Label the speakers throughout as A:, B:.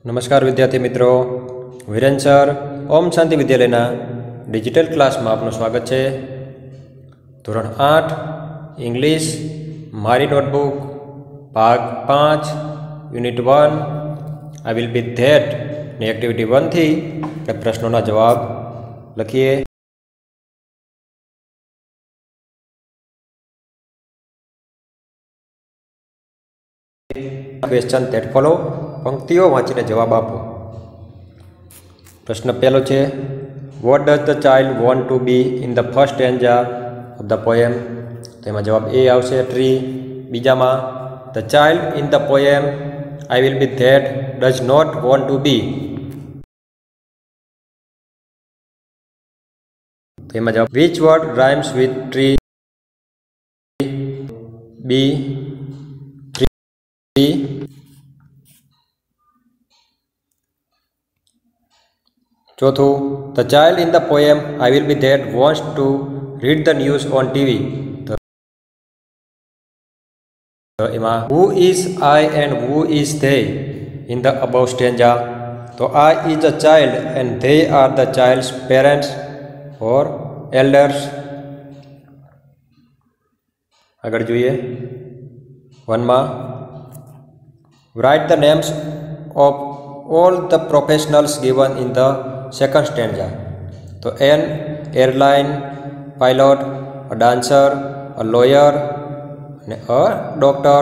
A: नमस्कार विद्यार्थी मित्रों, वीरेन सर ओम शांति विद्यालयना डिजिटल क्लास में आपનું स्वागत है। ધોરણ 8 इंग्लिश मारी नोटबुक भाग 5 unit 1 I will be that ने एक्टिविटी 1 थी प्रश्नों ना जवाब लखीए। क्वेश्चन दैट फॉलो, पंक्तिओं वाँचीने जवाब आपो। प्रश्न पहलो है, what does the child want to be in the first stanza of the poem. तो एमां जवाब ए आवशे ट्री। बीजा में the child in the poem I will be that does not want to be. तो एमां जवाब which word rhymes with tree. B tree. चौथो, the child in the poem I will be that wants to read the news on TV. तो एमा who is I and who is they in the above stanza. तो I is a child and they are the child's parents और elders. आगे जोईए 1 में write the names of all the professionals given in the second stanza. तो an airline pilot, a dancer, a lawyer, and a doctor.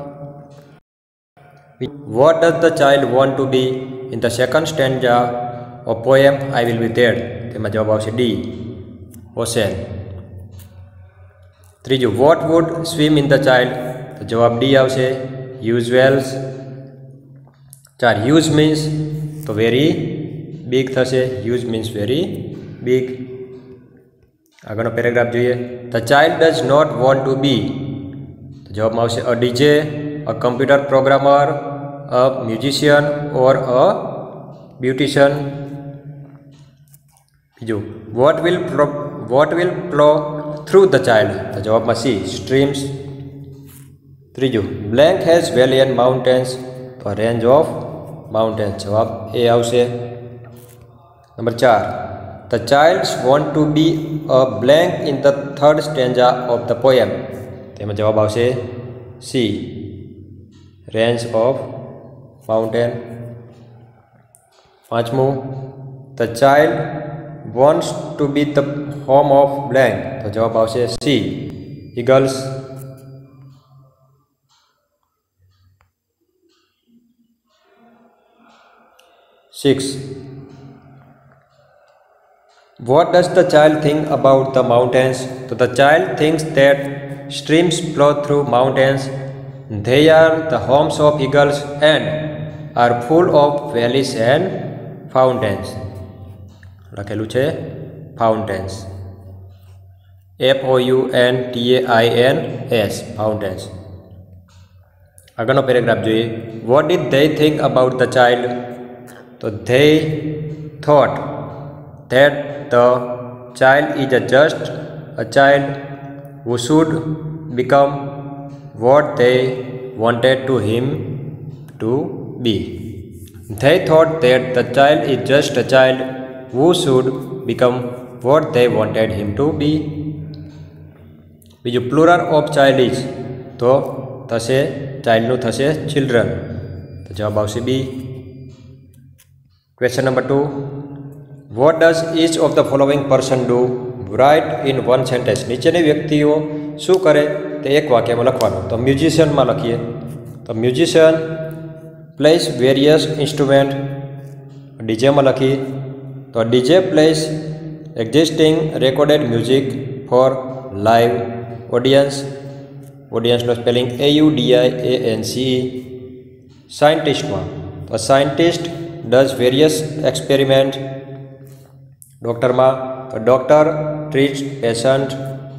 A: What does the child want to be in the second stanza of poem I will be there? તેમાં જવાબ આવશે D, ocean. ત્રીજું, what would swim in the child? તો જવાબ D આવશે, use wells. 4, huge means तो very big थशे, huge means very big. आगळनो पेरेग्राफ जोईए, the child does not want to be. तो जवाब में आवशे a DJ, a computer programmer, a musician और अ ब्यूटिशियन। बीजू, what will flow through the child. तो जवाब में सी, स्ट्रीम्स। तीजू, blank has valley and mountains. तो रेंज ऑफ माउंटेन्स, जवाब ए आवशे। Number 4, the child's want to be a blank in the third stanza of the poem. तेमां जवाब आवशे सी, रेंज ऑफ माउंटेन। 5मु, the child wants to be the home of blank. तो जवाब आवशे C, eagles. 6, what does the child think about the mountains? So the child thinks that streams flow through mountains. They are the homes of eagles and are full of valleys and fountains. લખેલું છે fountains, FOUNTAINS, fountains. આગળનો paragraph જોઈએ, what did they think about the child? तो they thought that the child is just a child who should become what they wanted to him to be. They thought that the child is just a child who should become what they wanted him to be. बीजू, plural of child is तो थशे चाइल्डનું થશે children. तो जवाब આવશે B. Question number 2, what does each of the following person do? Write in one sentence. नीचेनी व्यक्तिओ शू करे ते एक वाक्य में लखवानुं। तो म्यूजिशियन में लखीए, तो musician plays various instrument. DJ में लखी, तो DJ plays existing recorded music for live audience. Audience नो स्पेलिंग AUDIANCE। साइंटिस्ट में, तो scientist does various experiment. Doctor में, तो डॉक्टर ट्रीट्स पेशेंट,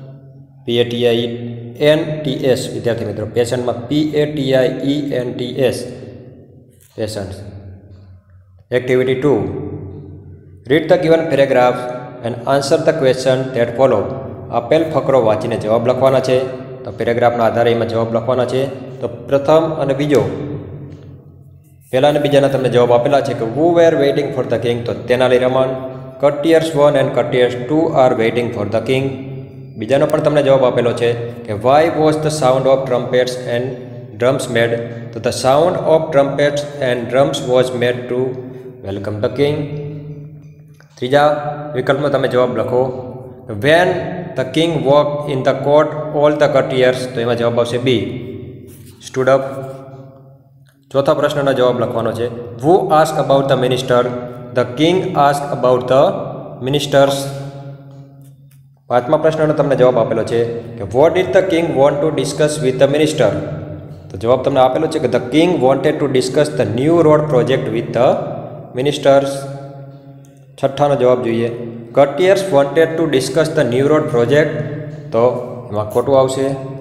A: PATIENTS। विद्यार्थी मित्रों, पेशेंट में PATIENTS, patients. Activity 2, read the given paragraph and answer the question that follow. आपेल फकरो वाँचीने जवाब लखवाना है। तो पेरेग्राफना आधारे एमां जवाब लखवाना है। तो प्रथम और बीजो પહેલા અને બીજાના તમને જવાબ આપેલા છે કે who were waiting for the king, તો Tenali Raman. Courtiers 1 and courtiers 2 are waiting for the king. બીજાનો પણ તમને જવાબ આપેલો છે કે why was the sound of trumpets and drums made, તો the sound of trumpets and drums was made to welcome the king. ત્રીજા વિકલ્પમાં તમે જવાબ લખો when the king walk in the court all the courtiers, તો એમાં જવાબ આવશે બી, સ્ટૂડ અપ. ચોથા પ્રશ્નનો જવાબ લખવાનો છે who ask about the minister, the king ask about the ministers. પાંચમા પ્રશ્નનો તમને જવાબ આપેલો છે કે what did the king want to discuss with the minister, તો જવાબ તમને આપેલો છે કે the king wanted to discuss the new road project with the ministers. છઠ્ઠાનો જવાબ જોઈએ courtiers wanted to discuss the new road project, તો એમાં ખોટું આવશે.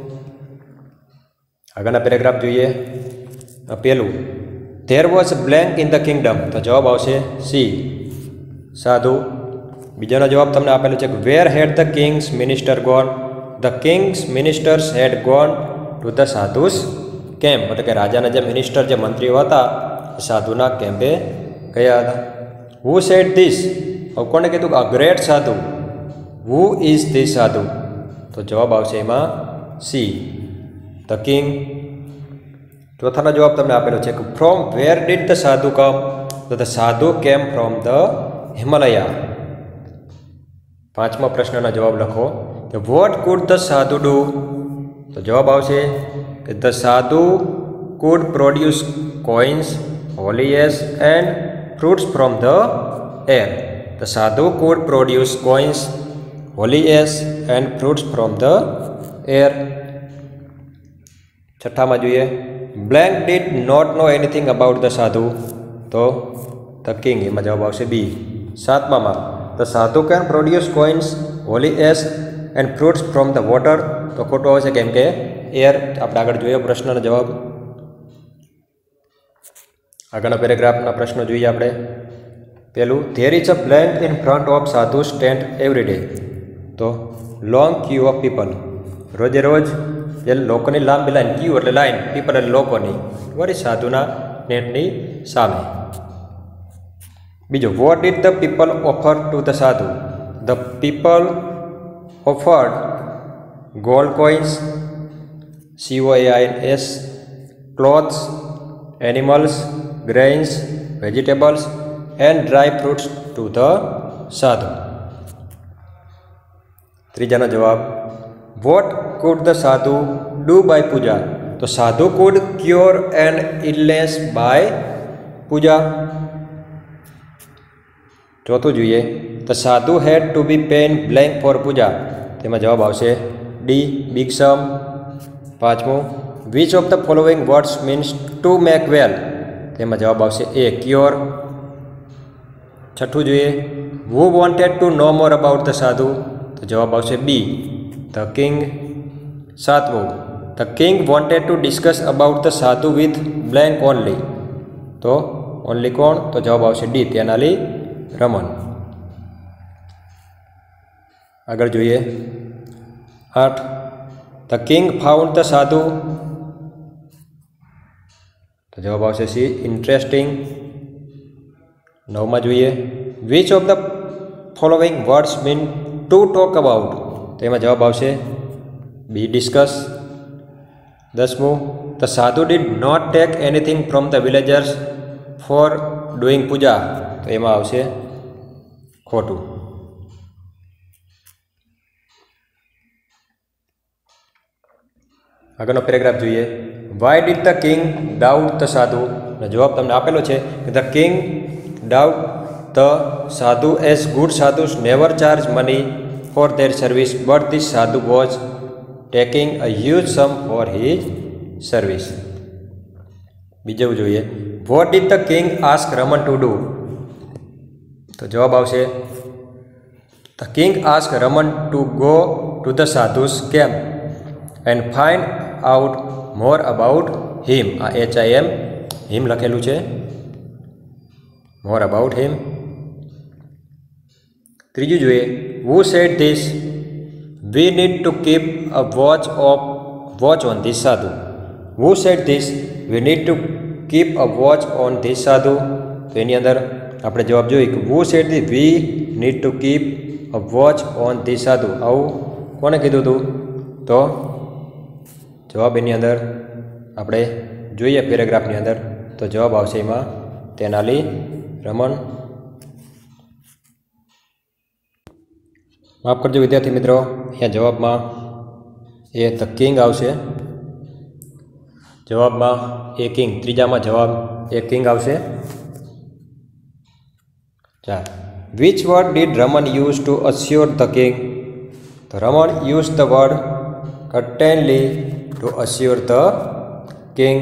A: આગળના પેરેગ્રાફ જોઈએ. પહેલું there was blank in the kingdom, તો જવાબ આવશે સી, સાધુ. બીજાનો જવાબ તમને આપેલો છે કે where had the king's minister gone, the king's ministers had gone to the sadhu's camp, એટલે કે રાજાના જે મિનિસ્ટર જે મંત્રીઓ હતા એ સાધુના કેમ્પે ગયા હતા. હુ સેડ ધીસ, હવે કોને કીધું કે આ ગ્રેટ સાધુ, હુ ઇઝ ધીસ સાધુ, તો જવાબ આવશે એમાં સી, ધ કિંગ. ચોથાનો જવાબ તમને આપેલો છે કે ફ્રોમ વેર ડીડ ધ સાધુ કમ, તો ધ સાધુ કેમ ફ્રોમ ધ હિમાલયા. પાંચમા પ્રશ્નના જવાબ લખો કે what could the sadhu do, તો જવાબ આવશે કે the sadhu could produce coins, holies and fruits from the air, the sadhu could produce coins, holies and fruits from the air. છઠ્ઠામાં જોઈએ blank did not know anything about the sadhu, તો the king, એમાં જવાબ આવશે બી. સાતમામાં the sadhu can produce coins, holies and fruits from the water, તો ખોટું આવશે કેમ કે એર. આપણે આગળ જોઈએ પ્રશ્નનો જવાબ. આગળના પેરેગ્રાફના પ્રશ્નો જોઈએ આપણે. પહેલું there is a blank in front of sadhu stand every day, તો લોંગ ક્યુ ઓફ પીપલ, રોજે રોજ જે લોકોની લાંબી લાઈન, ક્યુ એટલે લાઈન, પીપલ એટલે લોકોની, વળી સાધુના નેટની સામે. બીજો what did the people offer to the sadhu, the people offered gold coins, COAINS, clothes, animals, grains, vegetables and dry fruits to the sadhu. ત્રીજાનો જવાબ what could the sadhu do by puja, તો sadhu could cure and illness by puja. ચોથું જોઈએ the sadhu had to be paid blank for puja, તેમાં જવાબ આવશે D, big sum. પાંચમું which of the following words means to make well, તેમાં જવાબ આવશે એ, ક્યોર. છઠ્ઠું જોઈએ who wanted to know more about the sadhu, તો જવાબ આવશે બી, ધ કિંગ. સાતમું the king wanted to discuss about the sadhu with blank only, તો ઓનલી કોણ, તો જવાબ આવશે ડી, તેનાલી રમન. આગળ જોઈએ 8 the king found the sadhu, તો જવાબ આવશે સી, ઇન્ટરેસ્ટિંગ. 9માં જોઈએ which of the following words mean to talk about, તો એમાં જવાબ આવશે બી, ડિસ્કસ. 10મું the sadhu did not take anything from the villagers for doing puja, તો એમાં આવશે ખોટું. આગળનો પેરેગ્રાફ જોઈએ why did the king doubt the sadhu, જવાબ તમને આપેલો છે કે the king doubt the sadhu as good sadhus never charge money for their service but this sadhu was taking a huge sum for his service. બીજું જોઈએ what did the king ask Raman to do, તો જવાબ આવશે the king ask Raman to go to the sadhu's camp and find out more about him, આ HIM હિમ લખેલું છે, મોર about him. ત્રીજું જોઈએ who said this we need to keep a watch on this sadhu, who said this we need to keep a watch on this sadhu? તો એની અંદર આપણે જવાબ જોઈએ કે who said this we need to keep a watch on this sadhu? આવું કોને કીધું હતું? તો જવાબ એની અંદર આપણે જોઈએ પેરેગ્રાફની અંદર, તો જવાબ આવશે એમાં તેનાલી રમન. માફ કરજો વિદ્યાર્થી મિત્રો, અહીંયા જવાબમાં એ ધ કિંગ આવશે. જવાબમાં એ કિંગ, ત્રીજામાં જવાબ એ કિંગ આવશે. 4. Which word did Raman use to assure the king? તો Raman use the word certainly to assure the king.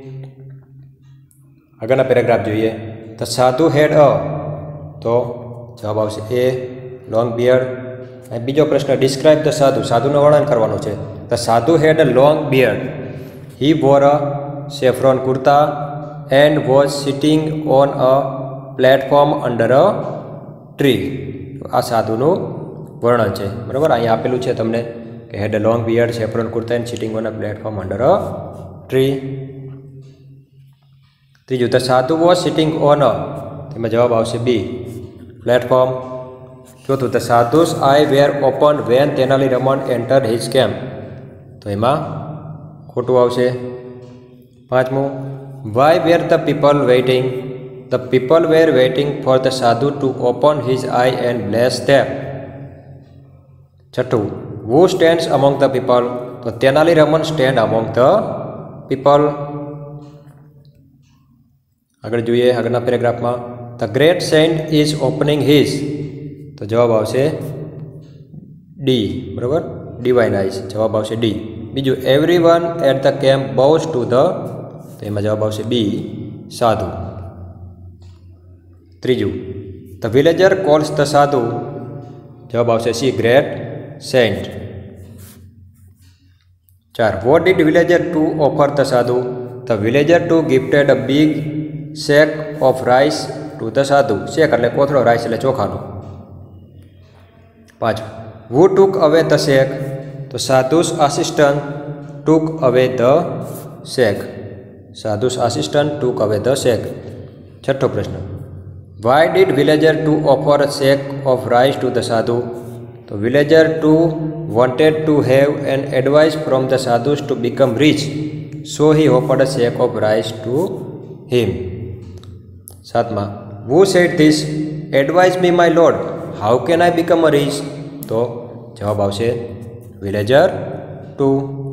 A: આગળના પેરેગ્રાફ જોઈએ. ધ સાધુ હેડ અ, તો જવાબ આવશે એ લોંગ બિયર્ડ. અને બીજો પ્રશ્ન ડિસ્ક્રાઇબ ધ સાધુ, સાધુનું વર્ણન કરવાનું છે. The sadhu had a long beard, he wore a saffron kurta and was sitting on a platform under a tree. આ સાધુનું વર્ણન છે. બરાબર, અહીંયા આપેલું છે તમને કે had a long beard, saffron kurta and sitting on a platform under a tree. ત્રીજું the sadhu was sitting on a, તેમાં જવાબ આવશે બી પ્લેટફોર્મ. ચોથું the sadhu's eye were open when Tenali Raman enter his camp, તો એમાં ખોટું આવશે. પાંચમું why were the people waiting? The people were waiting for the sadhu to open his eye and bless them. છઠ્ઠું who stands among the people? તો Tenali Raman stand among the people. આગળ જોઈએ આગળના પેરેગ્રાફમાં. The great saint is opening his, તો જવાબ આવશે D. બરાબર, ડિવાઇન આઈઝ, જવાબ આવશે ડી. બીજું everyone at the camp bows to the, તો એમાં જવાબ આવશે બી સાધુ. ત્રીજું the villager calls the sadhu, જવાબ આવશે C great saint. 4. What did villager to offer the sadhu? The villager to gifted a big sack of rice to the sadhu. Sack એટલે કોથળો, rice એટલે ચોખાનો. 5. વુ ટુક અવે ધ શેક? તો sadhus assistant took away the sack. Sadhu's assistant took away the sack. છઠ્ઠો પ્રશ્ન why did villager to offer sack of rice to the sadhu? તો villager to wanted to have an advice from the sadhu's to become rich, so he offered a sack of rice to him. 7. Who said this? Advise me my lord, how can I become a rich? તો જવાબ આવશે villager to.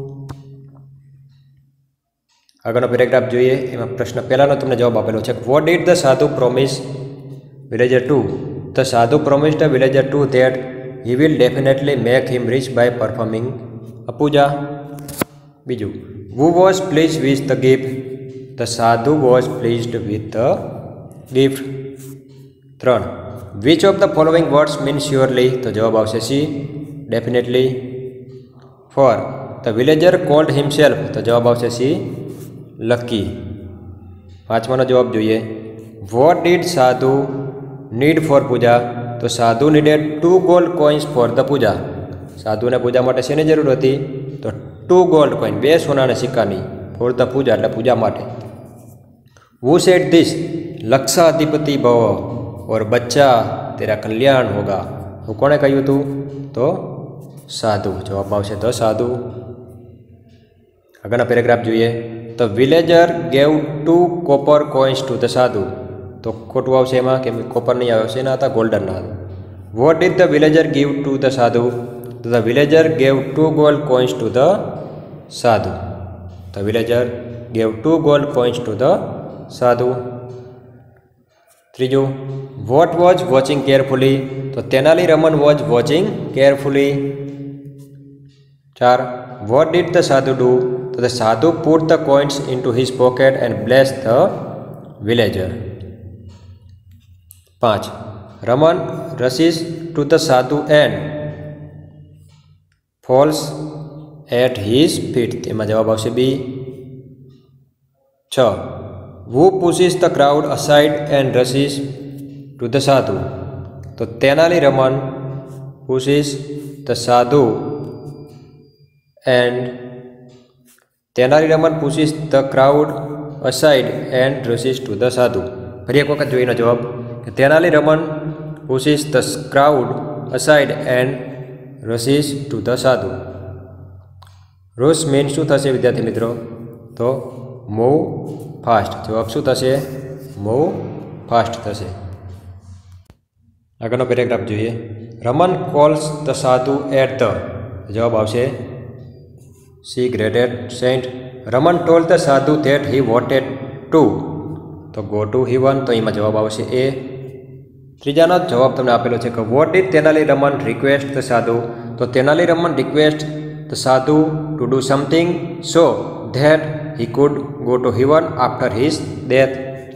A: આગળનો paragraph જોઈએ. એમાં પ્રશ્ન પહેલાંનો તમને જવાબ આપેલો છે. What did the sadhu promise villager to? The sadhu promise the villager to that he will definitely make him rich by performing a puja. બીજું who was pleased with the gift? The sadhu was pleased with the gift. 3. Which of the following words mean surely? તો જવાબ આવશે C definitely. 4. The villager called himself? તો જવાબ આવશે C lucky. 5માનો જવાબ જોઈએ. વોટ ડીડ સાધુ નીડ ફોર પૂજા? તો sadhu needed 2 gold coins for the puja. સાધુને પૂજા માટે શેની જરૂર હતી? તો 2 ગોલ્ડ કોઇન, 2 સોનાના સિક્કાની, ફોર ધ પૂજા એટલે પૂજા માટે. વુ સેડ ધીસ? લક્ષાધિપતિ ભવ ઓર બચ્ચા તેરા કલ્યાણ હોગા. હું કોણે કહ્યું હતું? તો સાધુ. જવાબ આવશે ધ સાધુ. આગળના પેરેગ્રાફ જોઈએ. The villager gave 2 copper coins to the sadhu. તો ખોટું આવશે એમાં, કેમ કોપર નહીં આવશે, એના હતા ગોલ્ડનના હતા. What did the villager give to the sadhu? તો the villager gave 2 gold coins to the sadhu. The villager gave 2 gold coins to the sadhu. ત્રીજું વોટ વોઝ વોચિંગ કેરફુલી? તો Tenali Raman was watching carefully. 4. What did the sadhu do? તો the sadhu put the coins into his pocket and bless the villager. 5. Raman rushes to the sadhu and false at his feet. તેમાં જવાબ આવશે B. 6. Who pushes the crowd aside and rushes to the sadhu? તો Tenali Raman pushes the sadhu and Tenali Raman pushes the crowd aside and rushes to the sadhu. ફરી એક વખત જોઈનો જવાબ કે તેનાલીરામન pushes the crowd aside and rushes to the sadhu. rush means શું થશે વિદ્યાર્થી મિત્રો? તો મૂવ ફાસ્ટ. જવાબ શું થશે? મૂવ ફાસ્ટ થશે. આગળનો પેરેગ્રાફ જોઈએ. Raman calls the sadhu at the. જવાબ આવશે C greatest saint. Raman told the sadhu that he wanted to. તો ગો ટુ હિવન. તો એમાં જવાબ આવશે એ. ત્રીજાનો જવાબ તમને આપેલો છે કે what did Tenaliraman request the sadhu. તો Tenaliraman request the sadhu to do something so that he could go to heaven after his death.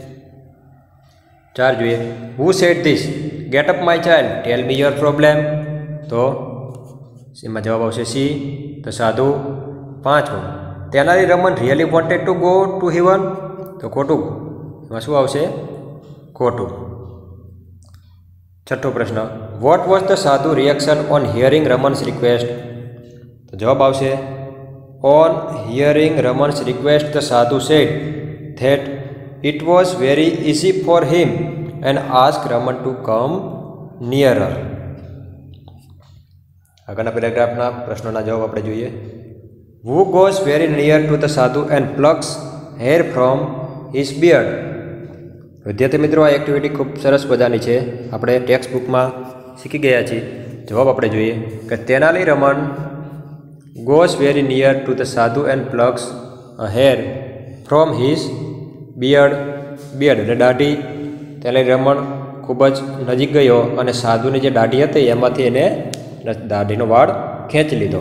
A: 4 જોઈએ. Who said this? Get up my child, tell me your problem. તો એમાં જવાબ આવશે સી ધ સાધુ. 5મો. Tenaliraman really wanted to go to heaven. તો ખોટું. એમાં શું આવશે? ખોટું. 6થો પ્રશ્ન. What was the sadhu reaction on hearing Raman's request? તો જવાબ આવશે on hearing Raman's request the sadhu said that it was very easy for him and ask Raman to come nearer. આગળના પેરેગ્રાફના પ્રશ્નોના જવાબ આપણે જોઈએ. Who goes very near to the sadhu and plucks hair from his beard? વિદ્યાર્થી મિત્રો, આ એક્ટિવિટી ખૂબ સરસ મજાની છે. આપણે ટેક્સ્ટ બુકમાં શીખી ગયા છીએ. જવાબ આપણે જોઈએ કે Tenaliraman goes very near to the sadhu and plucks a hair from his beard. Beard એટલે દાઢી. તેનાલીરામન ખૂબ જ નજીક ગયો અને સાધુની જે દાઢી હતી એમાંથી એને દાઢીનો વાળ ખેંચી લીધો.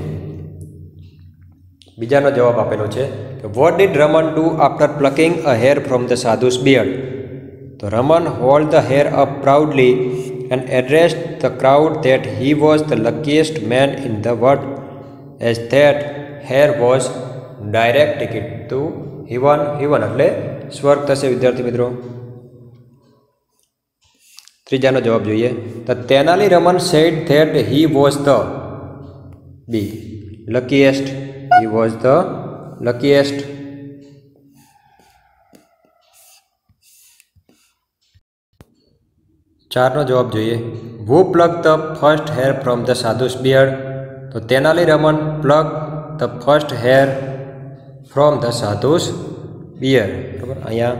A: બીજાનો જવાબ આપેલો છે કે what did Raman do after plucking a hair from the sadhu's beard? તો Raman hold the hair up proudly and addressed the crowd that he was the luckiest man in the world as that hair was direct ticket to heaven. Heaven એટલે સ્વર્ગ થશે વિદ્યાર્થી મિત્રો. ત્રીજાનો જવાબ જોઈએ. The Tenaliraman said that he was the B luckiest. He was the luckiest. ચારનો જવાબ જોઈએ. Who plucked the first hair from the sadhu's beard? તો તેનાલીરામન plucked the first hair from the sadhu's beard. બરાબર. અહીંયા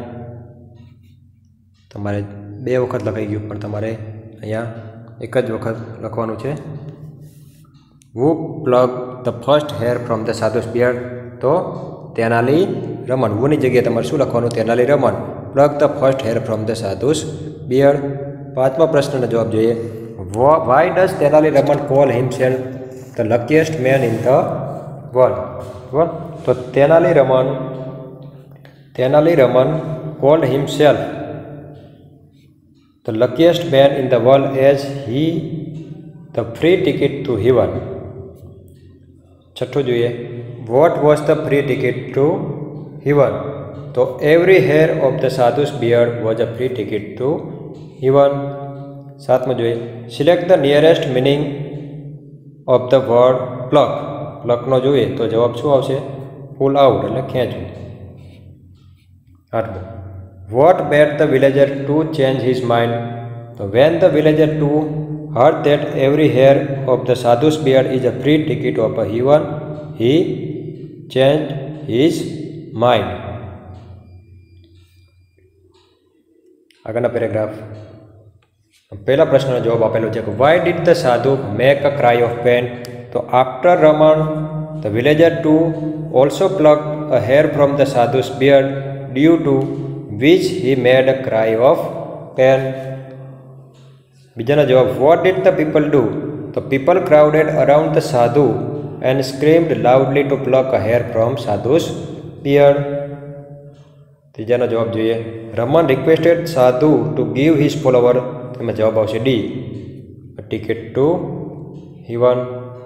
A: તમારે 2 વખત લખાઈ ગયું પણ તમારે અહીંયા એક જ વખત લખવાનું છે. Who plucked the first hair from the sadhu's beard? તો તેનાલીરામન. હુની જગ્યાએ તમારે શું લખવાનું? તેનાલીરામન plucked the first hair from the sadhu's beard. 5મા પ્રશ્નનો જવાબ જોઈએ. Why does તેનાલીરામન call himself the luckiest man in the world? બરાબર. તો તેનાલીરામન called himself the luckiest man in the world as he the free ticket to heaven. 6થું જોઈએ. What was the free ticket to heaven? તો every hair of the sadhu's beard was a free ticket to heaven. 7મો જોઈએ. Select the nearest meaning of the word pluck. પ્લકનો જોઈએ તો જવાબ શું આવશે? Pull out એટલે ખેંચવું. 8મો. What made the villager to change his mind? તો when the villager to heard that every hair of the sadhu's beard is a free ticket of a heaven, he changed his mind. આગળના paragraph. પહેલા પ્રશ્નનો જવાબ આપેલો છે કે why did the sadhu make a cry of pain? તો after Raman, the villager too also plucked a hair from the sadhu's beard, due to which he made a cry of pain. બીજાનો જવાબ. What did the people do? The people crowded around the sadhu and screamed loudly to pluck a hair from sadhu's beard. ત્રીજાનો જવાબ જોઈએ. Raman requested sadhu to give his follower. તેમાં જવાબ આવશે D, a ticket to heaven.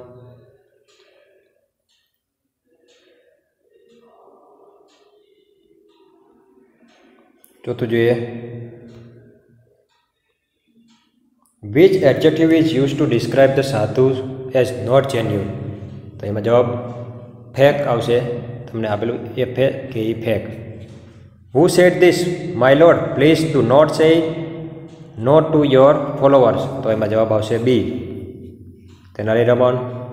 A: ચોથું જોઈએ. Which adjective is used to describe the sadhu as not genuine? તો એમાં જવાબ ફેક આવશે. તમને આપેલું એ ફેક કે એ fake. Who said this my lord please do not say no to your followers, તો એમાં જવાબ આવશે B, Tenaliraman.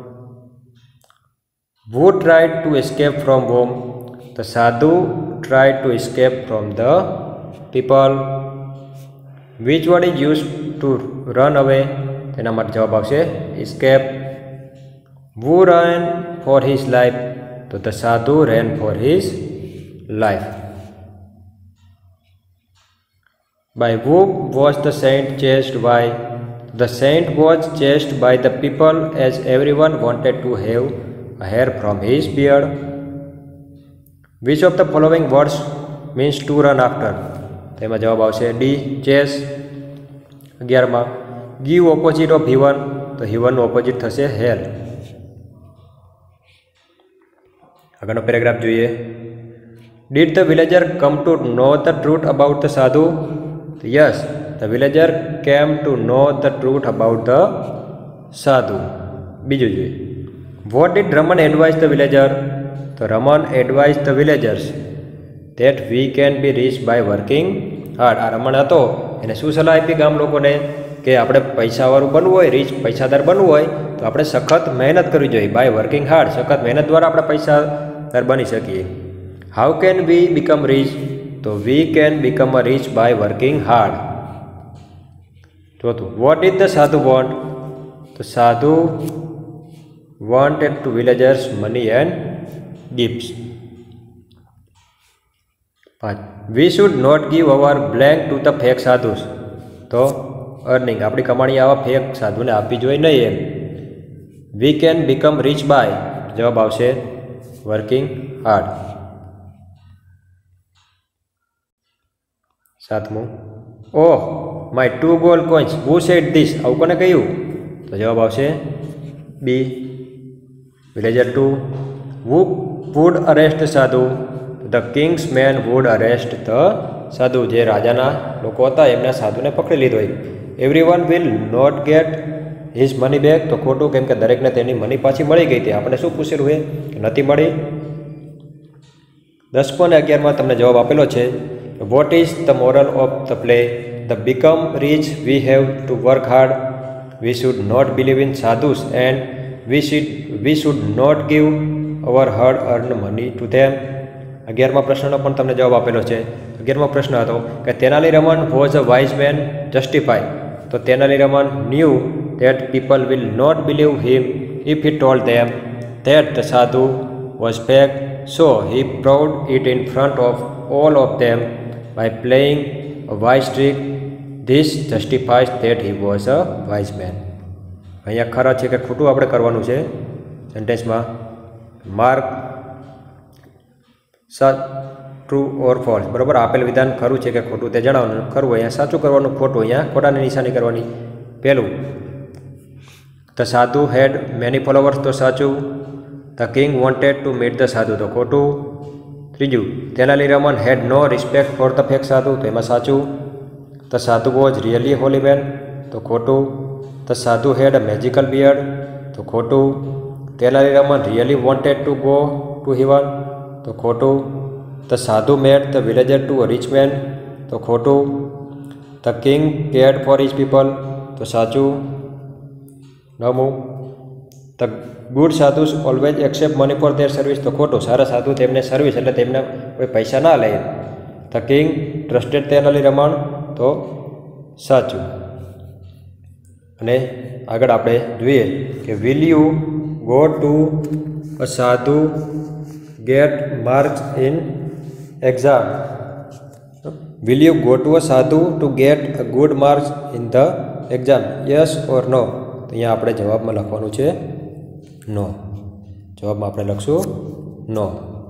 A: Who tried to escape from home, તો sadhu tried to escape from the people. Which word is use to run away, તેના માટે જવાબ આવશે escape. Who run for his life, તો the sadhu ran for his life. By whom was the saint chased by? The saint was chased by the people as everyone wanted to have a hair from his beard. Which of the following words means to run after? તેમાં જવાબ આવશે D, chase. 11માં give opposite of heaven, તો heaven opposite થશે hell. આગળનો paragraph જોઈએ. Did the villager come to know the truth about the sadhu? Yes, the villager came to know the truth about the sadhu. બીજું જોઈએ. What did Raman advise the villager? તો Raman advised the villagers that we can be rich by working hard. આ રમણ હતો એને શું સલાહ આપી ગામ લોકોને કે આપણે પૈસાવાળું બનવું હોય, રીચ પૈસાદાર બનવું હોય તો આપણે સખત મહેનત કરવી જોઈએ. બાય વર્કિંગ હાર્ડ, સખત મહેનત દ્વારા આપણે પૈસાદાર બની શકીએ. How can we become rich? તો we can become a rich by working hard. ચોથું, what did the sadhu want? તો sadhu wanted to villagers money and gifts. 5. We should not give our blank to the fake sadhus. તો earning, આપણી કમાણી આવા fake સાધુને આપવી જોઈએ નહીં એમ. We can become rich by, જવાબ આવશે વર્કિંગ હાર્ડ. 7મું, oh my 2 gold coins, who said this? આવું કોને કહ્યું? તો જવાબ આવશે B, villager 2. Who would arrest sadhu? The king's men would arrest the sadhu. જે રાજાના લોકો હતા એમના સાધુને પકડી લીધો. Everyone will not get his money back, તો ખોટું, કેમ કે દરેકને તેની મની પાછી મળી ગઈ હતી. આપણે શું પૂછેલું છે કે નથી મળી. 10 અને 11માં તમને જવાબ આપેલો છે. What is the moral of the play? The become rich we have to work hard. We should not believe in sadhus and we should not give our hard earn money to them. 11મા પ્રશ્નનો પણ તમને જવાબ આપેલો છે. 11મો પ્રશ્ન હતો કે Tenaliraman was a wise man, justify. તો Tenaliraman knew that people will not believe him if he told them that the sadhu was fake, so he proved it in front of all of them by playing a wise trick. This justifies that he was a wise man. અહીંયા ખરા છે કે ખોટું આપણે કરવાનું છે સેન્ટેન્સમાં. Mark true or false, બરાબર. આપેલ વિધાન ખરું છે કે ખોટું તે જણાવવાનું. ખરું અહીંયા સાચું કરવાનું, ખોટું અહીંયા ખોટાની નિશાની કરવાની. પહેલું, the sadhu had many followers, તો સાચું. The king wanted to meet the sadhu, તો ખોટું. ત્રીજું, Tenaliraman had no respect for the fake sadhu, તો એમાં સાચું. The sadhu was really Holi main, તો ખોટું. The sadhu had a magical beard, તો ખોટું. Tenaliraman really wanted to go to heaven, તો ખોટું. The sadhu made the villager to a rich man, તો ખોટું. The king cared for his people, તો સાચું. 9મું, the good sadhus always accept money for their service, તો ખોટું. સારા સાધુ તેમને સર્વિસ એટલે તેમને કોઈ પૈસા ના લે. ધ કિંગ ટ્રસ્ટેડ તેનાલીરામન, તો સાચું. અને આગળ આપણે જોઈએ કે will you go to a sadhu get marks in exam? Will you go to a sadhu to get a good marks in the exam? Yes or no? તો અહીંયા આપણે જવાબમાં લખવાનું છે નો. જવાબમાં આપણે લખશું નો.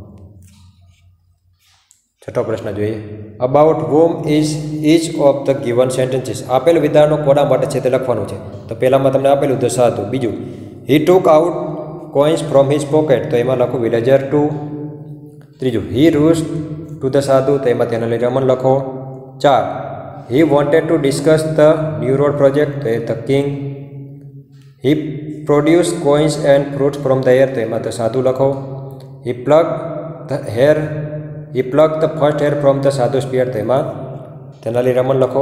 A: 6થો પ્રશ્ન જોઈએ. About whom is each of the given sentences? આપેલ વિધાનો કોના માટે છે તે લખવાનું છે. તો પહેલામાં તમને આપેલું ધ સાધુ. બીજું, he took out coins from his pocket, તો એમાં લખો વિલેજર 2. ત્રીજું, હી રૂઝ ટુ ધ સાધુ, તો એમાં તેનાલીરામન લખો. 4, he wanted to discuss the new road project, તો એ the king. He produce coins and fruits from the air, તો એમાં ધ સાધુ લખો. He plug the hair he plug the first hair from the sadhu's beard, તો એમાં તેનાલી રમન લખો.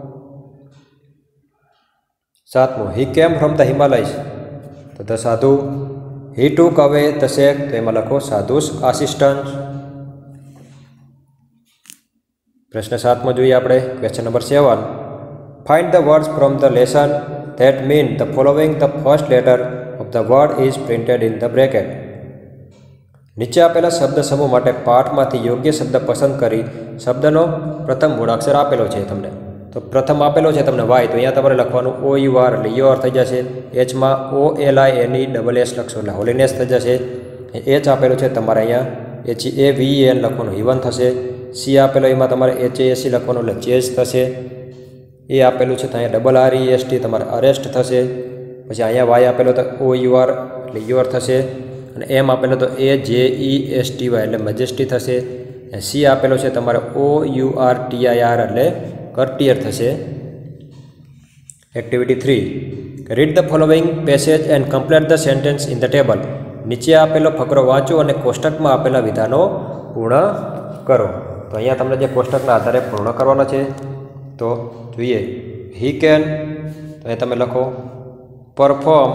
A: 7મું હી came from the Himalayas, તો the સાધુ. હી ટુક અવે ધ શેક, તો એમાં લખો સાધુસ આસિસ્ટન્ટ. પ્રશ્ન 7મો જોઈએ આપણે. Question number 7. Find the words from the lesson that mean the following. The first letter of the word is printed in the bracket. નીચે આપેલા શબ્દ સમૂહ માટે પાઠમાંથી યોગ્ય શબ્દ પસંદ કરી શબ્દનો પ્રથમ મૂળાક્ષર આપેલો છે તમને. તો પ્રથમ આપેલો છે તમને વાય, તો અહીંયા તમારે લખવાનું ઓ યુ આર એટલે યોર થઈ જશે. એચમાં OLINESS લખશો એટલે હોલીનેસ થઈ જશે. એચ આપેલું છે તમારે અહીંયા HAVEN લખવાનું હિવન થશે. સી આપેલો એમાં તમારે HASC લખવાનું એટલે ચેસ થશે. એ આપેલું છે તો અહીંયા REST તમારે અરેસ્ટ થશે. પછી અહીંયા વાય આપેલો તો OUR એટલે યોર થશે. અને એમ આપેલો તો AJESTY એટલે મજેસ્ટી થશે. સી આપેલો છે તમારે OURTIR એટલે કર્ટિયર થશે. Activity 3. Read the following passage and complete the sentence in the table. નીચે આપેલો ફકરો વાંચો અને કોષ્ટકમાં આપેલા વિધાનો પૂર્ણ કરો. તો અહીંયા તમને જે કોષ્ટકના આધારે પૂર્ણ કરવાનો છે તો જોઈએ. હી કેન, તો અહીં તમે લખો perform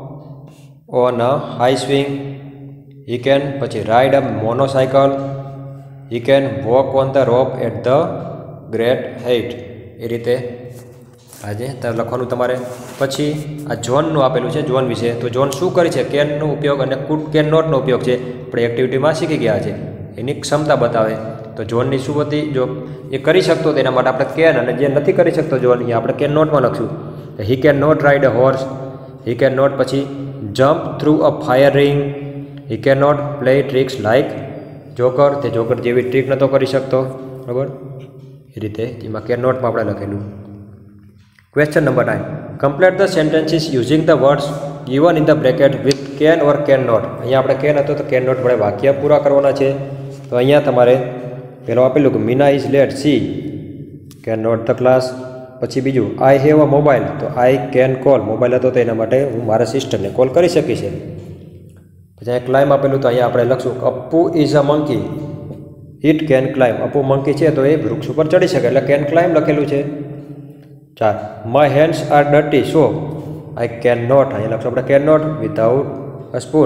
A: on a high swing. He can પછી ride a monocycle. He can walk on the rope at the great height. એ રીતે આજે લખવાનું તમારે. પછી આ ઝોનનું આપેલું છે, ઝોન વિશે. તો ઝોન શું કરે છે, કેનનો ઉપયોગ અને કુડ કેન નોટનો ઉપયોગ છે આપણે એક્ટિવિટીમાં શીખી ગયા છે. એની ક્ષમતા બતાવે. તો ઝોનની શું હતી, જો એ કરી શકતો તો એના માટે આપણે કેન, અને જે નથી કરી શકતો ઝોન એ આપણે કેન નોટમાં લખશું. He can not ride a horse. He can not પછી jump through a fire ring. He can not play tricks like joker. તે જોકર જેવી ટ્રીક નહોતો કરી શકતો, બરાબર. એ રીતે એમાં કેન નોટમાં આપણે લખેલું. Question number 9. Complete the sentences using the words given in the bracket with can or can not. અહીંયા આપણે કેન હતો તો કેન નોટ વડે વાક્ય પૂરા કરવાના છે. તો અહીંયા તમારે પહેલું આપેલું કે Meena is late, she can not the class. પછી બીજું આઈ હેવ અ મોબાઈલ, તો આઈ કેન કોલ. મોબાઈલ હતો તો એના માટે હું મારા સિસ્ટરને કોલ કરી શકીશ. પછી અહીંયા ક્લાઇમ આપેલું, તો અહીંયા આપણે લખશું Appu is a monkey, it can climb. Appu monkey છે તો એ વૃક્ષ ઉપર ચડી શકે એટલે કેન ક્લાઇમ લખેલું છે. 4. My hands are dirty, so I can not. અહીંયા લખશું આપણે can not without a spoon.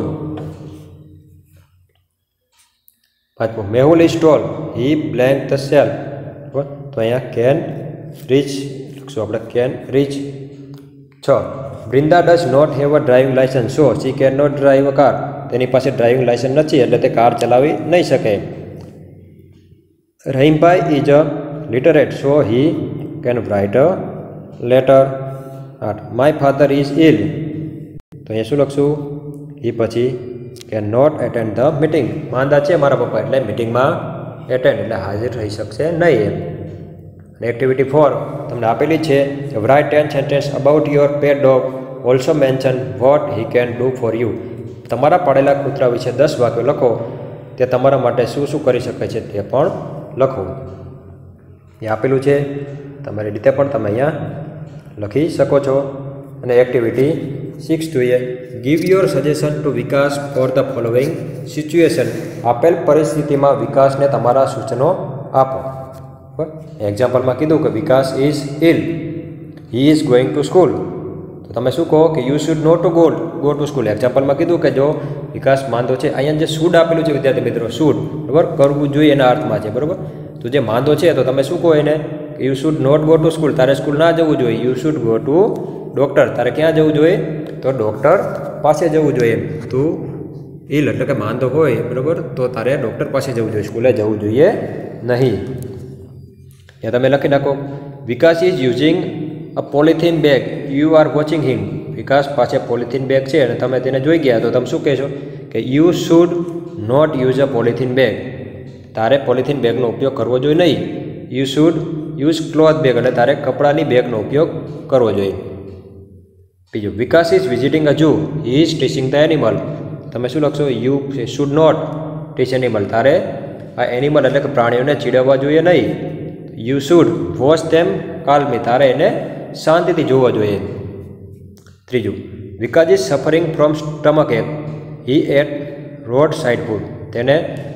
A: 5. Mehul is tall, he blank the cell. તો અહીંયા કેન રીચ લખશું આપણે can reach. 6. Brinda does not have a driving licence, so she can not drive a car. તેની પાસે driving licence નથી એટલે તે કાર ચલાવી નહીં શકે. Rahimbhai is a literate, so he can write a letter. 8. My father is ill, તો અહીંયા શું લખશું, એ પછી can not attend the meeting. માંદા છે મારા પપ્પા એટલે મિટિંગમાં એટેન્ડ એટલે હાજર રહી શકશે નહીં એમ. અને એક્ટિવિટી 4 તમને આપેલી છે કે write 10 sentence about your pet dog, also mention what he can do for you. તમારા પાળેલા કૂતરા વિશે 10 વાક્યો લખો. તે તમારા માટે શું શું કરી શકે છે તે પણ લખો. એ આપેલું છે, તમારી રીતે પણ તમે અહીંયા લખી શકો છો. અને એક્ટિવિટી 6 જોઈએ. Give your suggestion to Vikas for the following situation. આપેલ પરિસ્થિતિમાં વિકાસને તમારા સૂચનો આપો. એક્ઝામ્પલમાં કીધું કે Vikas is ill, he is going to school. તો તમે શું કહો કે you should not to go to school. એક્ઝામ્પલમાં કીધું કે જો વિકાસ માંદો છે, અહીંયા જે શુડ આપેલું છે વિદ્યાર્થી મિત્રો, શુડ બરાબર કરવું જોઈએ એના અર્થમાં છે, બરાબર. તો જે માંદો છે તો તમે શું કહો એને, you should not go to school, તારે સ્કૂલ ના જવું જોઈએ. You should go to doctor, તારે ક્યાં જવું જોઈએ તો ડૉક્ટર પાસે જવું જોઈએ. તું ઇલ એટલે કે માંદો હોય, બરાબર, તો તારે ડૉક્ટર પાસે જવું જોઈએ, સ્કૂલે જવું જોઈએ નહીં. ત્યાં તમે લખી નાખો Vikas is using a polythene bag, you are watching him. Vikas પાસે પોલિથીન બેગ છે અને તમે તેને જોઈ ગયા તો તમે શું કહેશો કે you should not use a polythene bag. તારે પોલિથીન બેગનો ઉપયોગ કરવો જોઈએ નહીં. You should use cloth bag એટલે તારે કપડાની બેગનો ઉપયોગ કરવો જોઈએ. બીજું Vikas is visiting a zoo, he is teaching the animal. તમે શું લખશો, you should not teach animal. તારે આ એનિમલ એટલે કે પ્રાણીઓને ચીડવવા જોઈએ નહીં. You should watch them calmly. તારે એને શાંતિથી જોવા જોઈએ. ત્રીજું વિકાસ is suffering from stomach ache, he ate road side food. તેને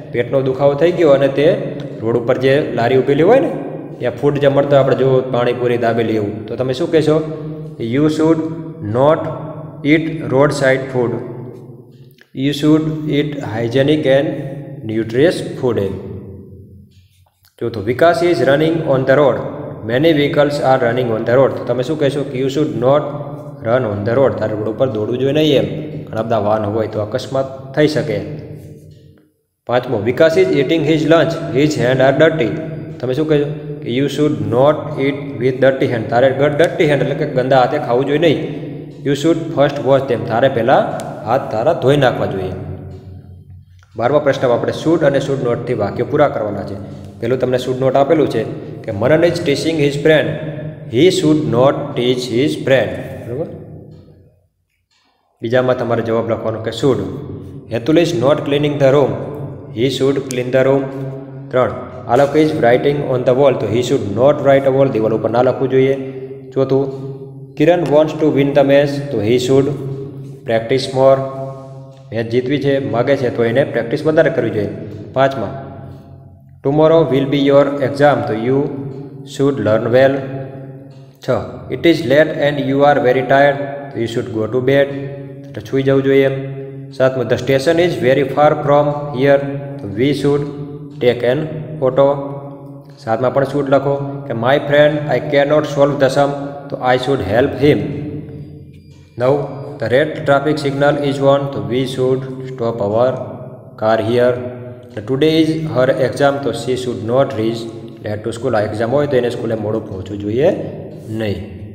A: પેટનો દુખાવો થઈ ગયો અને તે રોડ ઉપર જે લારી ઊભેલી હોય ને ત્યાં ફૂડ જે મળતો આપણે જો પાણીપુરી દાબેલી એવું, તો તમે શું કહેશો? You should not eat roadside food. You should eat hygienic and nutritious food. ચોથું, વિકાસ is running on the road. Many vehicles are running on the road. તો તમે શું કહેશો કે you should not run on the road. તારે road ઉપર દોડવું જોઈએ નહીં એમ, ઘણા બધા વાહન હોય તો અકસ્માત થઈ શકે. પાંચમો, વિકાસ is eating his lunch. His hands are dirty. તમે શું કહેશો કે you should not eat with dirty hand. તારે dirty hand એટલે કે ગંદા હાથે ખાવું જોઈએ નહીં. You should first wash them. તારે પહેલાં હાથ તારા ધોઈ નાખવા જોઈએ. 12મા પ્રશ્નમાં આપણે શુડ અને શુડ નોટથી વાક્યો પૂરા કરવાના છે. પહેલું તમને શુડ નોટ આપેલું છે કે Manan is teaching his friend. He should not teach his friend. બરાબર. બીજામાં તમારે જવાબ લખવાનો કે should. Hetul is not cleaning the room. He should clean the room. 3, Alok is writing on the wall. તો he should not write a wall. દિવાલ ઉપર ના લખવું જોઈએ. 4, Kiran wants to win the match. તો he should practise more. Match જીતવી છે, માગે છે તો એને પ્રેક્ટિસ વધારે કરવી જોઈએ. 5માં, tomorrow will be your exam. તો you should learn well. 6, it is late and you are very tired. તો you should go to bed. એટલે સૂઈ જવું જોઈએ એમ. 7મું, the station is very far from here. તો we should take an auto. 7માં પણ શુડ લખો કે my friend I care not solve the sum. તો I should help him. 9, the red traffic signal is on. તો we should stop our car here. Today is her exam. તો she should not reach late to school. આ exam હોય તો એને સ્કૂલે મોડું પહોંચવું જોઈએ નહીં.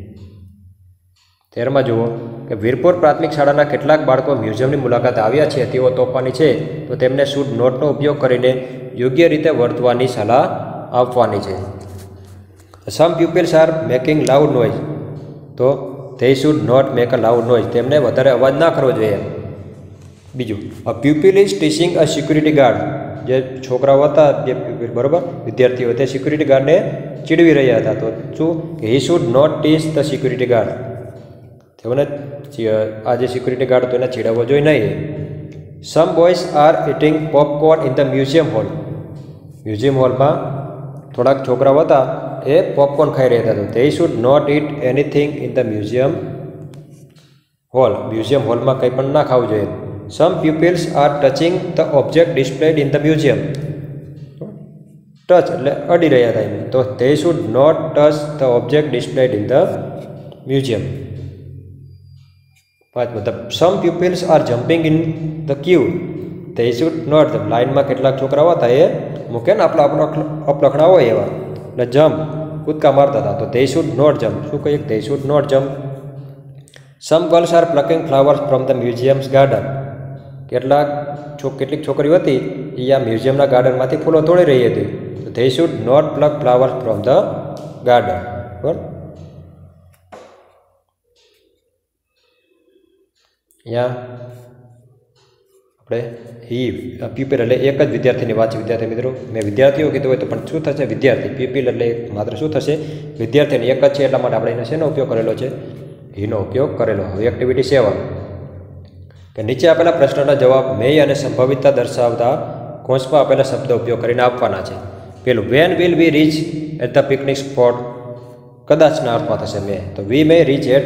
A: 13માં જુઓ કે વીરપુર પ્રાથમિક શાળાના કેટલાક બાળકો મ્યુઝિયમની મુલાકાત આવ્યા છે, તેઓ તોફાની છે, તો તેમને શુડ નોટનો ઉપયોગ કરીને યોગ્ય રીતે વર્તવાની સલાહ આપવાની છે. Some peoples are making loud noise. તો they should not make a loud noise. તેમને વધારે અવાજ ના કરવો જોઈએ. બીજું, અ pupil is teaching a security guard. જે છોકરાઓ હતા, જે pupil, બરાબર, વિદ્યાર્થીઓ, તે સિક્યુરિટી ગાર્ડને ચીડવી રહ્યા હતા. તો શું કે he should not teach the security guard. તેઓને આ જે સિક્યુરિટી ગાર્ડ હતો એને ચીડવવો જોઈએ નહીં. Some boys are eating popcorn in the museum hall. Museum હોલમાં થોડાક છોકરાઓ હતા એ પોપકોર્ન ખાઈ રહ્યા હતા. તો they should not eat anything in the museum hall. Museum હોલમાં કંઈ પણ ના ખાવું જોઈએ. Some pupils are touching the object displayed in the museum. Touch એટલે અડી રહ્યા હતા એમ. તો they should not touch the object displayed in the museum. 5, some pupils are jumping in the queue. they should not. લાઇનમાં કેટલાક છોકરાઓ હતા એ મૂકે ને આપણા અપલખણા હોય એવા, એટલે જમ્પ કૂદકા મારતા હતા. તો they should not jump. શું કહીએ? they should not jump. some girls are plucking flowers from the museum's garden. કેટલીક છોકરીઓ હતી એ આ મ્યુઝિયમના ગાર્ડનમાંથી ફૂલો તોડી રહી હતી. તો they should not pluck flowers from the garden. બરાબર. અહીંયા આપણે હી પીપલ એટલે એક જ વિદ્યાર્થીની વાત છે. વિદ્યાર્થી મિત્રો, મેં વિદ્યાર્થીઓ કીધું હોય તો પણ શું થશે? વિદ્યાર્થી. પીપલ એટલે માત્ર શું થશે? વિદ્યાર્થીની એક જ છે, એટલા માટે આપણે એને શેનો ઉપયોગ કરેલો છે? હીનો ઉપયોગ કરેલો. હવે એક્ટિવિટી 7 કે નીચે આપેલા પ્રશ્નના જવાબ મેય અને સંભવિતતા દર્શાવતા કૌંસમાં આપેલા શબ્દ ઉપયોગ કરીને આપવાના છે. પેલું, when will we reach at the picnic spot. કદાચના અર્થમાં થશે મે. તો we may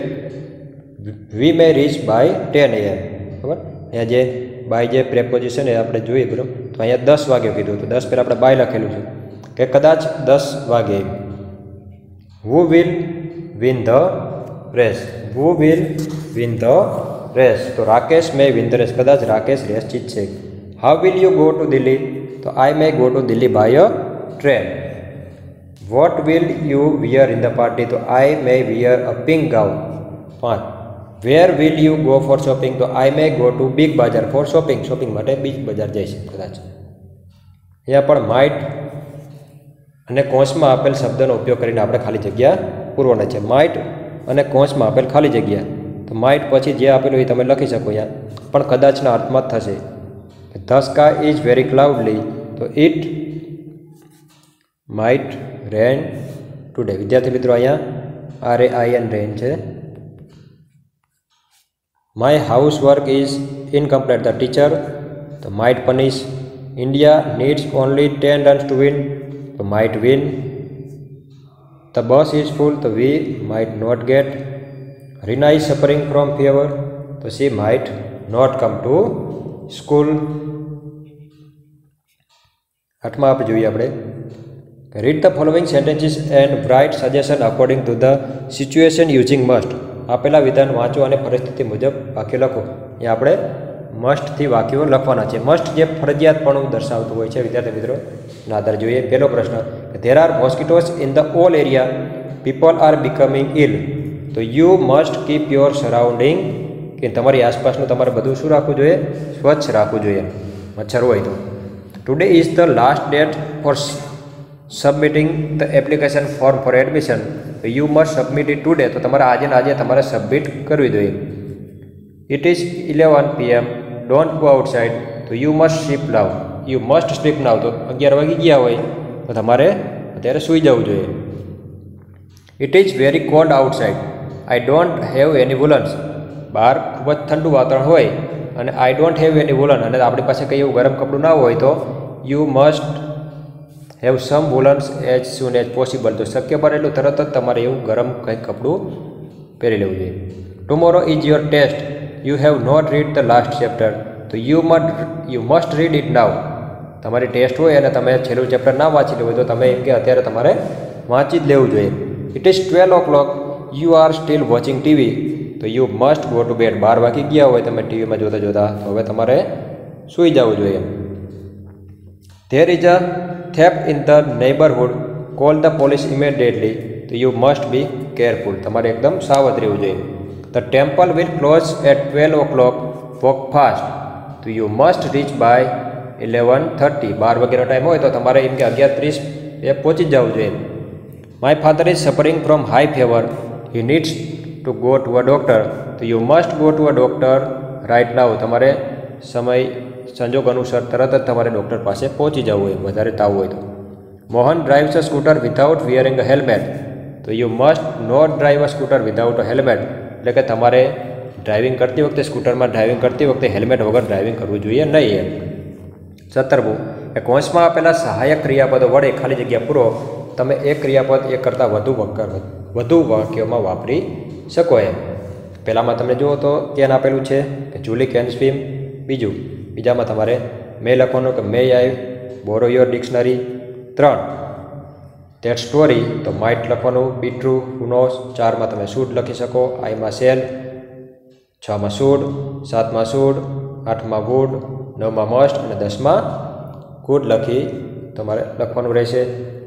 A: reach by 10 AM. બરાબર. અહીંયા જે બાય જે પ્રેપોઝિશન એ આપણે જોઈએ, બરાબર. તો અહીંયા 10 વાગે કીધું, તો 10 પહેલાં આપણે બાય લખેલું છે કે કદાચ 10 વાગે. Who will win the race. Who will win the race. તો Rakesh may win the race. કદાચ રાકેશ રેસ જીતશે. How will you go to Delhi. તો I may go to Delhi by a train. What will you wear in the party. તો I may wear a pink gown. 5, where will you go for shopping. તો I may go to Big Bazaar for shopping. Shopping માટે Big Bazaar જઈશ કદાચ. અહીંયા પણ might અને કૌંસમાં આપેલ શબ્દનો ઉપયોગ કરીને આપણે ખાલી જગ્યા પૂરવાના છે. માઇટ અને કૌંસમાં આપેલ ખાલી જગ્યા. તો માઇટ પછી જે આપેલું એ તમે લખી શકો અહીંયા, પણ કદાચના અર્થમાં જ થશે. The sky is very cloudly. So it might rain today. વિદ્યાર્થી મિત્રો, અહીંયા RAIN રેન છે. My house work is incomplete. The teacher. તો might punish India needs only 10 runs to win, તો might win. The bus is full, તો we might not get. Rina is suffering from fever, તો she might not come to school. આઠમા આપણે જોઈએ આપણે read the following sentences and write suggestion according to the situation using must. આપેલા વિધાન વાંચો અને પરિસ્થિતિ મુજબ વાક્ય લખો. અહીંયા આપણે મસ્ટથી વાક્યો લખવાના છે. મસ્ટ જે ફરજિયાતપણું દર્શાવતું હોય છે વિદ્યાર્થી મિત્રો ના આધારે જોઈએ. પહેલો પ્રશ્ન, there are mosquitoes in the all area, people are becoming ill, તો you must keep your surrounding, કે તમારી આસપાસનું તમારે બધું શું રાખવું જોઈએ? સ્વચ્છ રાખવું જોઈએ મચ્છર હોય તો. Today is the last date for submitting the application form for admission, you must submit it today, તો તમારે આજે તમારે સબમિટ કરવી જોઈએ. It is 11 PM, don't go outside, તો you must sleep now, you must sleep now, તો 11 વાગી ગયા હોય તો તમારે અત્યારે સૂઈ જવું જોઈએ. It is very cold outside, I don't have any woollens, બહાર ખૂબ જ ઠંડુ વાતાવરણ હોય અને I don't have any woollen, અને આપણી પાસે કંઈ એવું ગરમ કપડું ના હોય તો you must have some woollens as soon as possible, તો શક્ય બને એટલું તરત જ તમારે એવું ગરમ કંઈક કપડું પહેરી લેવું જોઈએ. Tomorrow is your test, you have not read the last chapter, તો you must read it now, તમારી ટેસ્ટ હોય અને તમે છેલ્લું ચેપ્ટર ના વાંચી લેવું હોય તો તમે એમ કે અત્યારે તમારે વાંચી જ લેવું જોઈએ. It is 12 o'clock, you are still watching TV, તો you must go to bed, 12 વાગી ગયા હોય તમે ટીવીમાં જોતા જોતા તો હવે તમારે સૂઈ જવું જોઈએ. There is a theft in the neighbourhood, call the police immediately, તો યુ મસ્ટ બી કેરફુલ, તમારે એકદમ સાવધ રહેવું જોઈએ. The temple will close at 12 o'clock, walk fast, તો યુ મસ્ટ રીચ બાય 11:30, 12 વાગ્યાનો ટાઈમ હોય તો તમારે એમ કે 11:30 એ પહોંચી જ જવું જોઈએ. My father is suffering from high fever, he needs to go to a doctor, તો you must go to a doctor right now, તમારે સમય સંજોગ અનુસાર તરત જ તમારે ડૉક્ટર પાસે પહોંચી જવું હોય વધારે તાવ હોય તો. Mohan drives a scooter without wearing a helmet, તો you must not drive a scooter without a helmet, એટલે કે તમારે ડ્રાઇવિંગ કરતી વખતે સ્કૂટરમાં ડ્રાઇવિંગ કરતી વખતે હેલ્મેટ વગર ડ્રાઇવિંગ કરવું જોઈએ નહીં એમ. 17મું, એ કૌંસમાં આપેલા સહાયક ક્રિયાપદો વડે ખાલી જગ્યા પૂરો. તમે એક ક્રિયાપદ એક કરતાં વધુ વાક્યોમાં વાપરી શકો એમ. પહેલાંમાં તમે જુઓ તો કેન આપેલું છે કે જુલી કેન સ્વિમ, બીજામાં તમારે મેં લખવાનું કે may I borrow your dictionary. 3 that story, તો માઇટ લખવાનું, બી ટ્રુ, હુ નોઝ. 4માં તમે શુડ લખી શકો, આઈમાં શેલ, 6માં શુડ, 7માં શુડ, 8માં વુડ, 9માં મસ્ટ અને 10માં કુડ લખી તમારે લખવાનું રહેશે.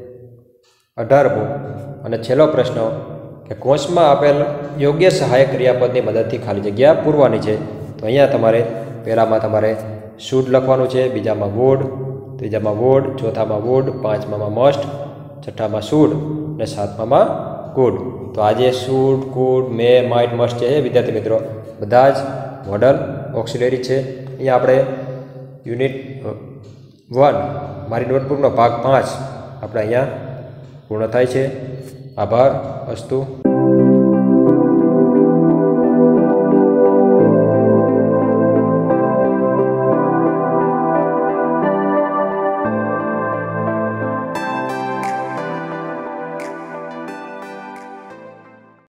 A: 18મું અને છેલ્લો પ્રશ્ન કે કૌંસમાં આપેલ યોગ્ય સહાયક ક્રિયાપદની મદદથી ખાલી જગ્યા પૂરવાની છે. તો અહીંયા તમારે પહેલામાં તમારે શુડ લખવાનું છે, બીજામાં વુડ, ત્રીજામાં વુડ, ચોથામાં વુડ, 5મામાં મસ્ટ, 6ઠામાં શુડ અને 7મામાં કુડ. તો આજે should, could, may, might, must છે વિદ્યાર્થી મિત્રો બધા જ મોડલ ઓક્સિલરી છે. અહીંયા આપણે યુનિટ 1 મારી નોટબુકનો ભાગ 5 આપણે અહીંયા પૂર્ણ થાય છે. આભાર. અસ્તુ.